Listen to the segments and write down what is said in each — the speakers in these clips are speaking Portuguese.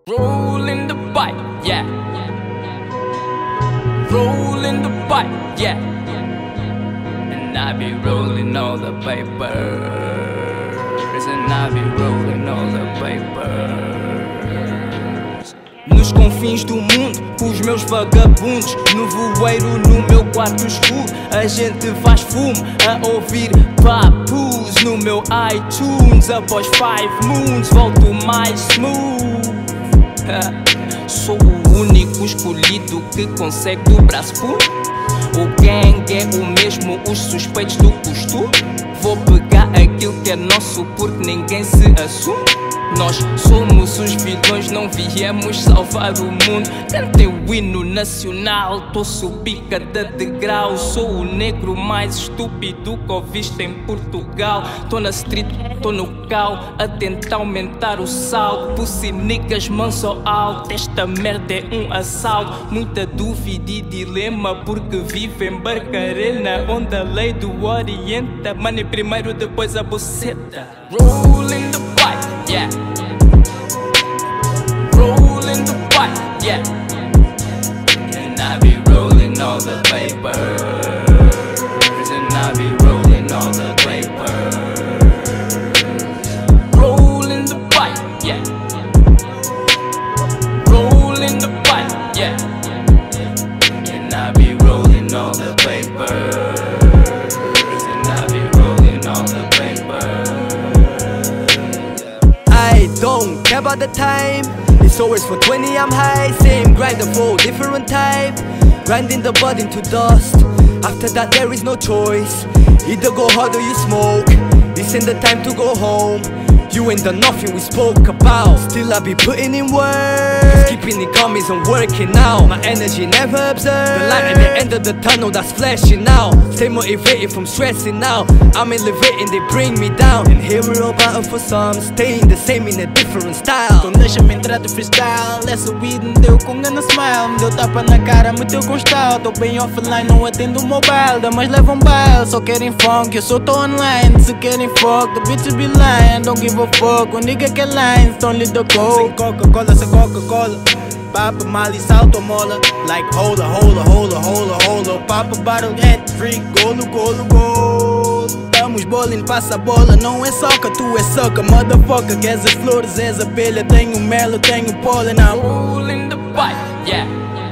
Rolling the pipe, yeah. Rolling the pipe, yeah. And I be rolling all the papers. And I be rolling all the papers. Nos confins do mundo, com os meus vagabundos. No voeiro, no meu quarto escuro, a gente faz fumo a ouvir papus. No meu iTunes, após 5 moons, volto mais smooth. Sou o único escolhido que consegue dobrar por. O gang é o mesmo, os suspeitos do costume. Vou pegar aquilo que é nosso porque ninguém se assume. Nós somos os vilões, não viemos salvar o mundo. Cantei o hino nacional, tô subir cada degrau. Sou o negro mais estúpido que ouviste em Portugal. Tô na street, tô no cal, a tentar aumentar o saldo. Pussy niggas manso alto, esta merda é um assalto. Muita dúvida e dilema porque vivo em Barcarena, onde a lei do orienta. Money primeiro, depois a buceta. Rolling the pipe, yeah. Rolling the pipe, yeah. And I be rolling all the papers. And I be rolling all the papers. Rolling the pipe, yeah. Rolling the pipe, yeah. And I be rolling all the papers. And I be rolling all the papers. I don't care about the time. It's always for 20, I'm high. Same grind of all different type. Grinding the bud into dust. After that there is no choice. Either go hard or you smoke. This ain't the time to go home. You ain't done nothing we spoke about. Still I be putting in work. Keeping it calm isn't working out. My energy never observed. The light at the end of the tunnel that's flashing out. Stay motivated from stressing out. I'm elevating, they bring me down. And here we're all battle for some. Staying the same in a different style. Então deixa-me entrar de freestyle. Essa weed me deu com gana smile. Me deu tapa na cara, meteu com style. Tô bem offline, não atendo o mobile. Damas levam baile, só querem funk. Eu só tô online, se querem fuck. The bitches be lying, don't give a fuck. O nigga que lines, don't lead the code. Sem Coca-Cola, sem Coca-Cola. Papa Mali, salto mola. Like hola, hola, hola, hola, hola. Papa bottle, hat freak, golo, golo, golo. Estamos bowling, passa a bola. Não é soca, tu é soca, motherfucker. Queres as flores, és abelha. Tenho mel, tenho pólen. Rolling the pipe, yeah.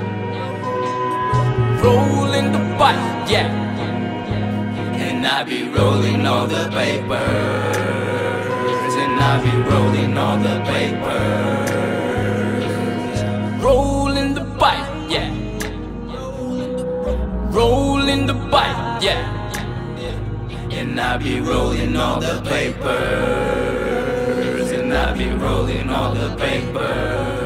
Rolling the pipe, yeah. And I be rolling all the papers. And I be rolling all the papers. Rolling the pipe, yeah. Rolling the pipe, yeah. And I be rolling all the papers. And I be rolling all the papers.